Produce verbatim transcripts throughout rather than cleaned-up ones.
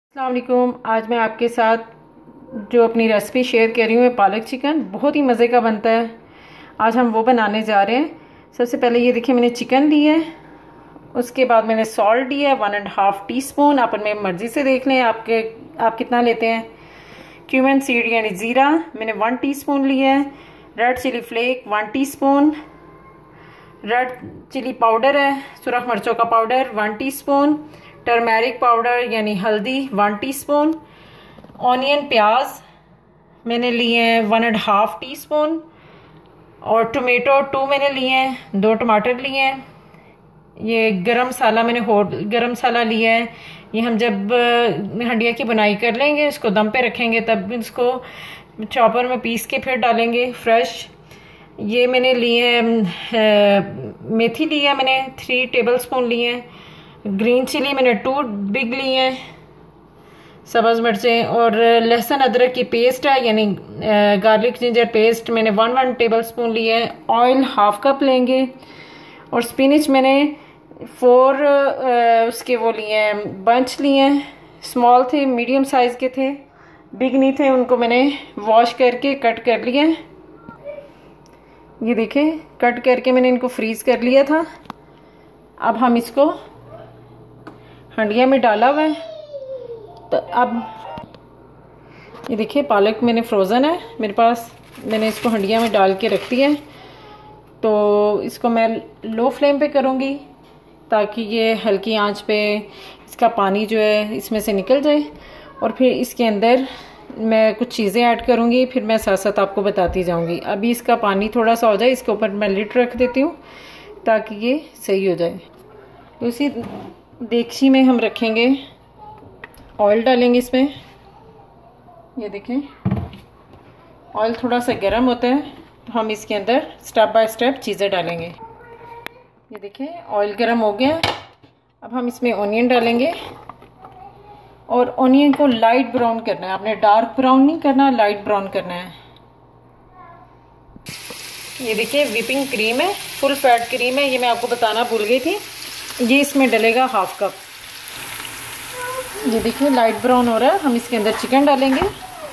अस्सलाम वालेकुम। आज मैं आपके साथ जो अपनी रेसिपी शेयर कर रही हूँ पालक चिकन बहुत ही मज़े का बनता है। आज हम वो बनाने जा रहे हैं। सबसे पहले ये देखिए मैंने चिकन लिया है, उसके बाद मैंने सॉल्ट लिया है one and half teaspoon. आप अपने मर्ज़ी से देख लें आपके आप कितना लेते हैं। क्यूमिन सीड यानी ज़ीरा मैंने वन टी स्पून लिया है। Red chilli flake one teaspoon. Red chilli powder है, सुरख मिर्चों का powder one teaspoon. Turmeric powder यानी हल्दी वन टीस्पून। ऑनियन प्याज मैंने लिए हैं one and half teaspoon. और टोमेटो टू मैंने लिए हैं, दो टमाटर लिए हैं। ये गरम मसाला मैंने हो गरम मसाला लिया है। ये हम जब हंडिया की बुनाई कर लेंगे, इसको दम पे रखेंगे, तब इसको चॉपर में पीस के फिर डालेंगे फ्रेश। ये मैंने लिए हैं, मेथी ली है मैंने थ्री टेबल स्पून लिए हैं। ग्रीन चिली मैंने टू बिग लिए हैं, सब्ज़ मिर्चें। और लहसुन अदरक की पेस्ट है यानी गार्लिक जिंजर पेस्ट मैंने वन वन टेबल स्पून लिए है। ऑयल हाफ कप लेंगे। और स्पिनिच मैंने फोर उसके वो लिए हैं, बंच लिए हैं। स्मॉल थे, मीडियम साइज़ के थे, बिग नहीं थे। उनको मैंने वॉश करके कट कर लिया। ये देखें कट करके मैंने इनको फ्रीज़ कर लिया था। अब हम इसको हंडिया में डाला हुआ है। तो अब ये देखिए पालक मैंने फ्रोज़न है मेरे पास, मैंने इसको हंडिया में डाल के रख दिया है। तो इसको मैं लो फ्लेम पे करूँगी ताकि ये हल्की आंच पे इसका पानी जो है इसमें से निकल जाए। और फिर इसके अंदर मैं कुछ चीज़ें ऐड करूँगी, फिर मैं साथ साथ आपको बताती जाऊँगी। अभी इसका पानी थोड़ा सा हो जाए, इसके ऊपर मैं लिड रख देती हूँ ताकि ये सही हो जाए। तो इसी देगची में हम रखेंगे, ऑयल डालेंगे इसमें। ये देखें ऑयल थोड़ा सा गर्म होता है तो हम इसके अंदर स्टेप बाय स्टेप चीज़ें डालेंगे। ये देखें ऑयल गर्म हो गया। अब हम इसमें ऑनियन डालेंगे और ऑनियन को लाइट ब्राउन करना है। आपने डार्क ब्राउन नहीं करना, लाइट ब्राउन करना है। ये देखिए व्हिपिंग क्रीम है, फुल फैट क्रीम है, ये मैं आपको बताना भूल गई थी। ये इसमें डलेगा हाफ कप। ये देखिए लाइट ब्राउन हो रहा है। हम इसके अंदर चिकन डालेंगे।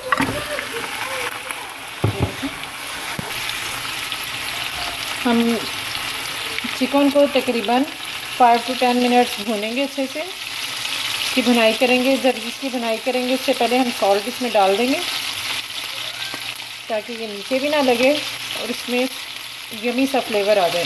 हम चिकन को तकरीबन फाइव टू टेन मिनट्स भूनेंगे, अच्छे से इसकी भुनाई करेंगे। जब इसकी भुनाई करेंगे उससे पहले हम सॉल्ट इसमें डाल देंगे ताकि ये नीचे भी ना लगे और इसमें यमी सा फ्लेवर आ जाए।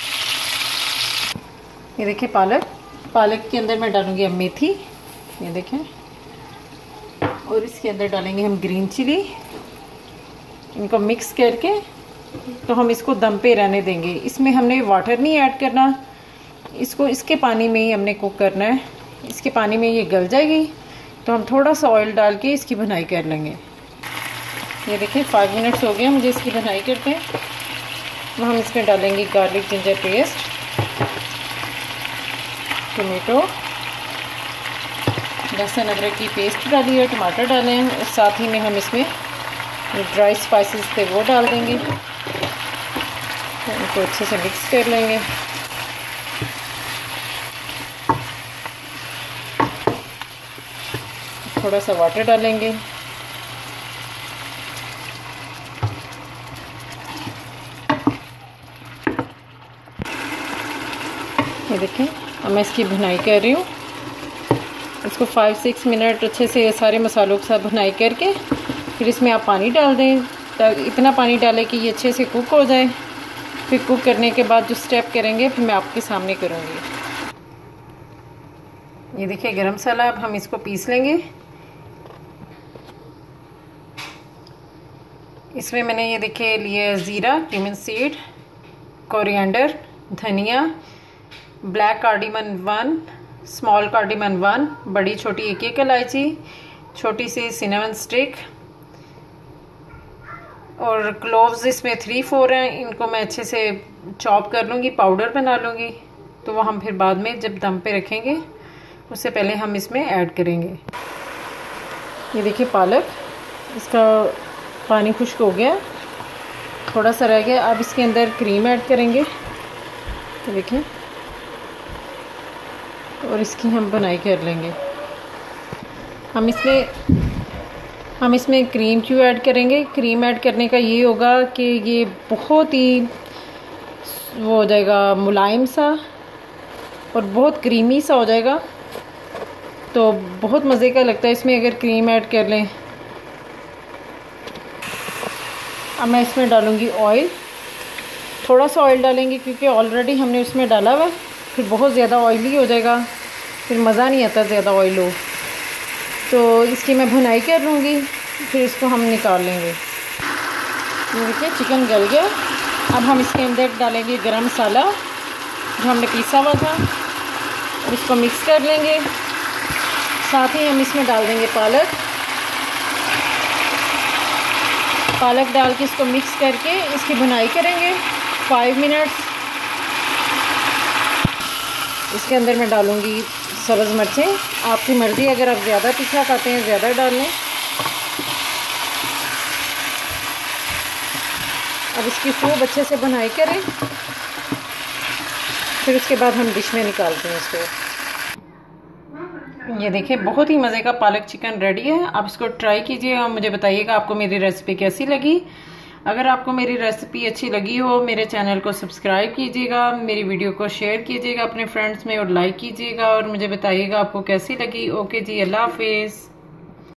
ये देखिए पालक पालक के अंदर मैं डालूंगी अब मेथी, ये देखें। और इसके अंदर डालेंगे हम ग्रीन चिली। इनको मिक्स करके तो हम इसको दम पे रहने देंगे। इसमें हमने वाटर नहीं ऐड करना, इसको इसके पानी में ही हमने कुक करना है। इसके पानी में ये गल जाएगी तो हम थोड़ा सा ऑयल डाल के इसकी भुनाई कर लेंगे। ये देखिए फाइव मिनट्स हो गए मुझे इसकी भुनाई करते हैं। तो हम इसमें डालेंगे गार्लिक जिंजर पेस्ट, टोमेटो, लहसुन अदरक की पेस्ट डाली है, टमाटर डाले हैं। और साथ ही में हम इसमें ड्राई स्पाइसेस थे वो डाल देंगे। तो इनको अच्छे से मिक्स कर लेंगे। थोड़ा सा वाटर डालेंगे। ये देखें अब मैं इसकी भुनाई कर रही हूँ। इसको फाइव सिक्स मिनट अच्छे से सारे मसालों के साथ भुनाई करके फिर इसमें आप पानी डाल दें। ताकि इतना पानी डालें कि ये अच्छे से कुक हो जाए। फिर कुक करने के बाद जो स्टेप करेंगे फिर मैं आपके सामने करूँगी। ये देखिए गरम मसाला, अब हम इसको पीस लेंगे। इसमें मैंने ये देखिए लिए ज़ीरा, क्यूमिन सीड, कोरिएंडर, धनिया, black cardamom one, small cardamom one, बड़ी छोटी एक एक इलायची, छोटी सी सिनेमन स्टिक और क्लोव्स इसमें थ्री फोर हैं। इनको मैं अच्छे से चॉप कर लूँगी, पाउडर बना लूँगी। तो वो हम फिर बाद में जब दम पे रखेंगे उससे पहले हम इसमें ऐड करेंगे। ये देखिए पालक, इसका पानी खुश्क हो गया, थोड़ा सा रह गया। अब इसके अंदर क्रीम ऐड करेंगे। देखिए और इसकी हम बुनाई कर लेंगे। हम इसमें हम इसमें क्रीम क्यों ऐड करेंगे? क्रीम ऐड करने का ये होगा कि ये बहुत ही वो हो जाएगा मुलायम सा और बहुत क्रीमी सा हो जाएगा, तो बहुत मज़े का लगता है इसमें अगर क्रीम ऐड कर लें। अब मैं इसमें डालूँगी ऑयल, थोड़ा सा ऑयल डालेंगे क्योंकि ऑलरेडी हमने उसमें डाला हुआ है, फिर बहुत ज़्यादा ऑयली हो जाएगा, फिर मज़ा नहीं आता ज़्यादा ऑयल हो। तो इसकी मैं भुनाई कर लूँगी, फिर इसको हम निकाल लेंगे। देखिए चिकन गल गया। अब हम इसके अंदर डालेंगे गरम मसाला जो हमने पीसा हुआ था और इसको मिक्स कर लेंगे। साथ ही हम इसमें डाल देंगे पालक पालक डाल के इसको मिक्स करके इसकी भुनाई करेंगे फाइव मिनट्स। इसके अंदर मैं डालूँगी सब्ज़ मिर्चें, आपकी मर्ज़ी, अगर आप ज़्यादा तीखा खाते हैं ज़्यादा डाल लें। अब इसकी खूब अच्छे से भुनाई करें, फिर उसके बाद हम डिश में निकालते हैं इसको। ये देखिए बहुत ही मज़े का पालक चिकन रेडी है। आप इसको ट्राई कीजिएगा, मुझे बताइएगा आपको मेरी रेसिपी कैसी लगी। अगर आपको मेरी रेसिपी अच्छी लगी हो मेरे चैनल को सब्सक्राइब कीजिएगा, मेरी वीडियो को शेयर कीजिएगा अपने फ्रेंड्स में और लाइक कीजिएगा और मुझे बताइएगा आपको कैसी लगी। ओके जी, अल्लाह हाफिज़।